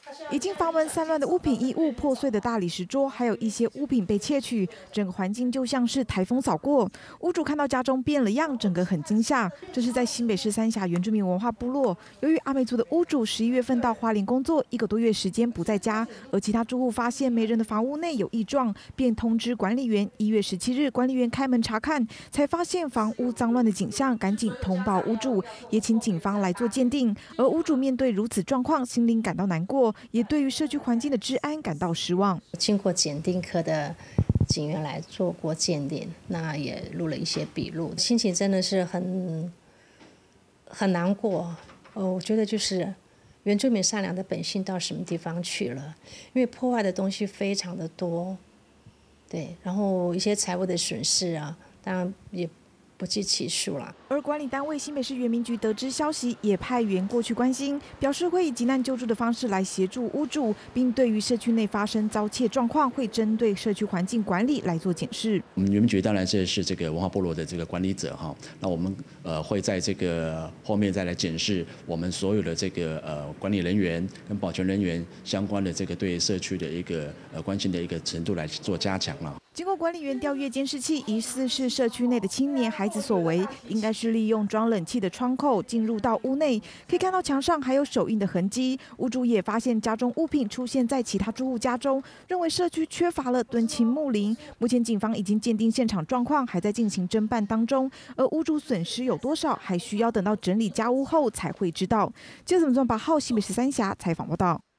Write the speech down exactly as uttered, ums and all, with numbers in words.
已经繁文散乱的物品、衣物、破碎的大理石桌，还有一些物品被窃取，整个环境就像是台风扫过。屋主看到家中变了样，整个很惊吓。这是在新北市三峡原住民文化部落，由于阿美族的屋主十一月份到花莲工作，一个多月时间不在家，而其他住户发现没人的房屋内有异状，便通知管理员。一月十七日，管理员开门查看，才发现房屋脏乱的景象，赶紧通报屋主，也请警方来做鉴定。而屋主面对如此状况，心灵感到难过。 也对于社区环境的治安感到失望。 经过检定科的警员来做过鉴定，那也录了一些笔录，心情真的是很很难过。哦，我觉得就是原住民善良的本性到什么地方去了？因为破坏的东西非常的多，对，然后一些财务的损失啊，当然也 不计其数了。 而管理单位新北市原民局得知消息，也派员过去关心，表示会以急难救助的方式来协助屋主，并对于社区内发生遭窃状况，会针对社区环境管理来做检视。 我们原民局当然这是这个文化部落的这个管理者哈，那我们呃会在这个后面再来检视我们所有的这个呃管理人员跟保全人员相关的这个对社区的一个呃关心的一个程度来做加强了。 经过管理员调阅监视器，疑似是社区内的青年孩子所为，应该是利用装冷气的窗口进入到屋内，可以看到墙上还有手印的痕迹。屋主也发现家中物品出现在其他住户家中，认为社区缺乏了敦亲睦邻。目前警方已经鉴定现场状况，还在进行侦办当中。而屋主损失有多少，还需要等到整理家屋后才会知道。记者怎么八号新北市三峡采访报道。